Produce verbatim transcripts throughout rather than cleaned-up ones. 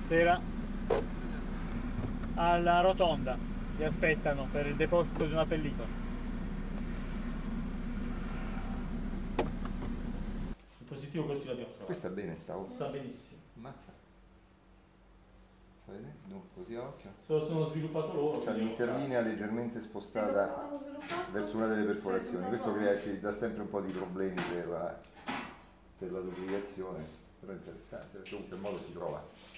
Sera. Alla rotonda. Li aspettano per il deposito di una pellicola. Il positivo questo l'abbiamo trovato. Questa è bene, sta oh. Sta benissimo. Ammazza. Fai vedere? No, così a occhio. Se lo sono sviluppato loro. C'è l'interlinea leggermente spostata verso una delle perforazioni. Questo crea, ci dà sempre un po' di problemi per la, per la lubricazione, però è interessante, comunque il modo si trova.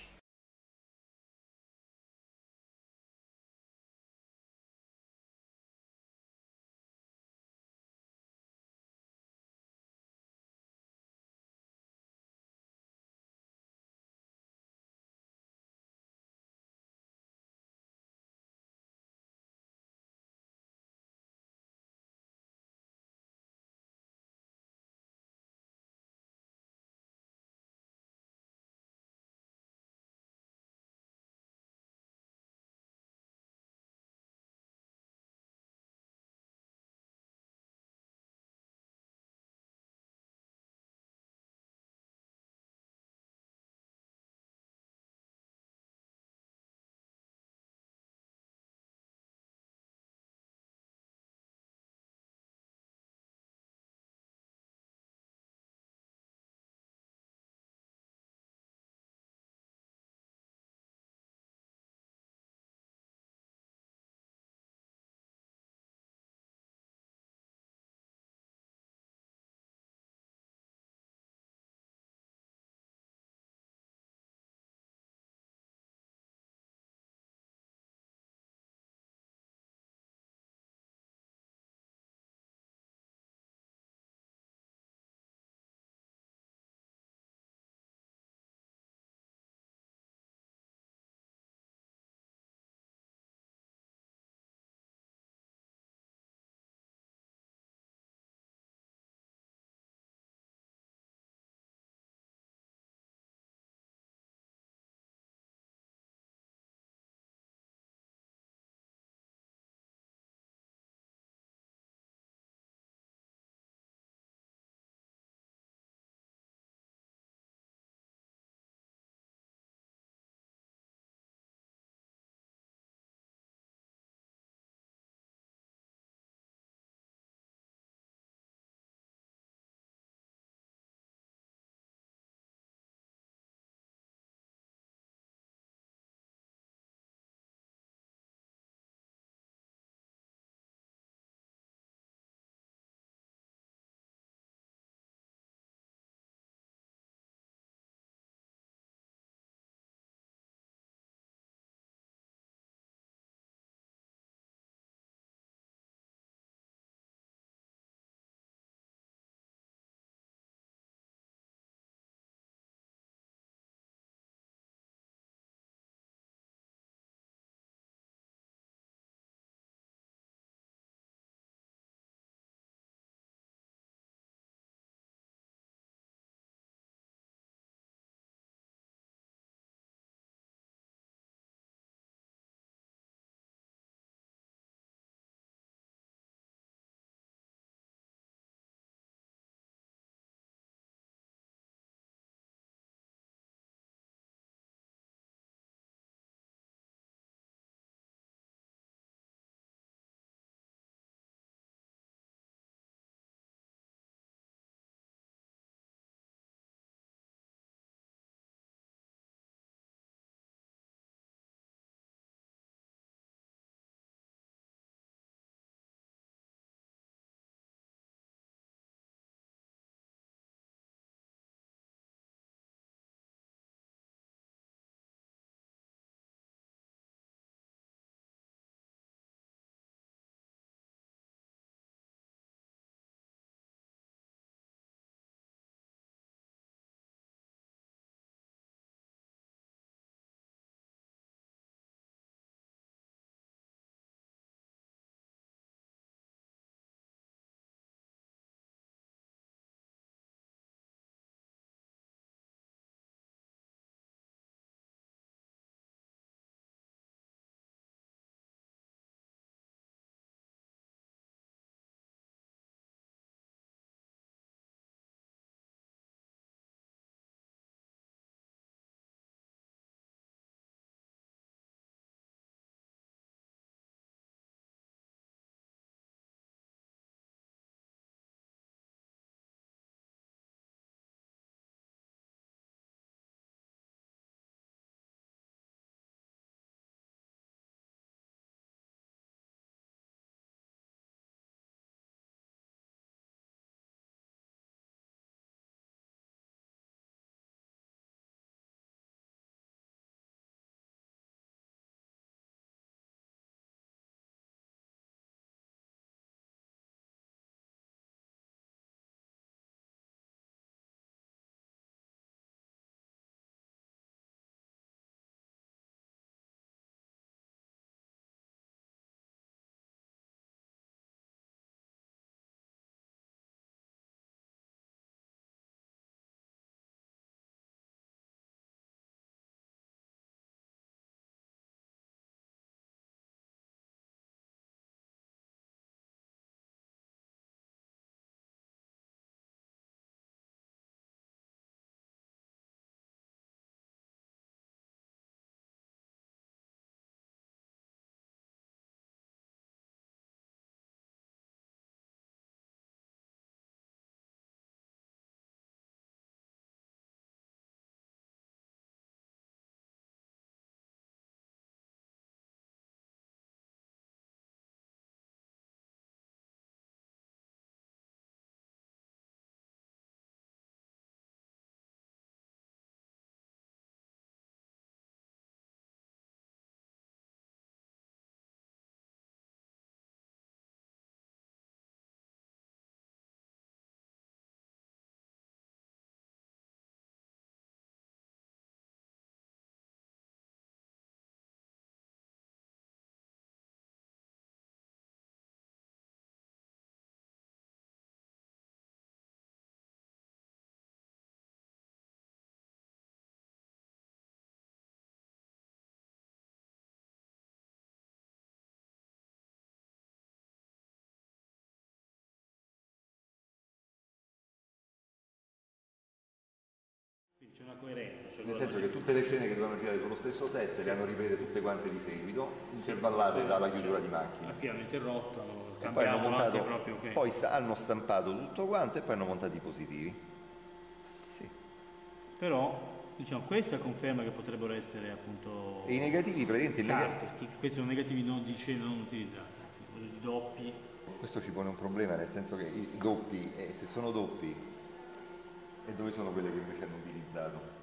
c'è una coerenza. Cioè Nel senso che tutte le scene che dovevano girare con lo stesso set sì. le hanno riprese tutte quante di seguito, sì, intervallate sì, dalla chiusura di macchina. Qui hanno interrotto, hanno e cambiato poi hanno montato, anche proprio che... poi sta, hanno stampato tutto quanto e poi hanno montato i positivi. Sì. Però diciamo questa conferma che potrebbero essere appunto e i negativi praticamente scarpe, neg questi sono negativi non di scena non utilizzati, quelli di doppi. Questo ci pone un problema, nel senso che i doppi, eh, se sono doppi, e dove sono quelle che invece hanno utilizzato?